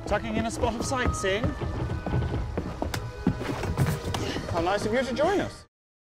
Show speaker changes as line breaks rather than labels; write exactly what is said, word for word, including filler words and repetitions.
Tucking in a spot of sightseeing?
How nice of you to join us.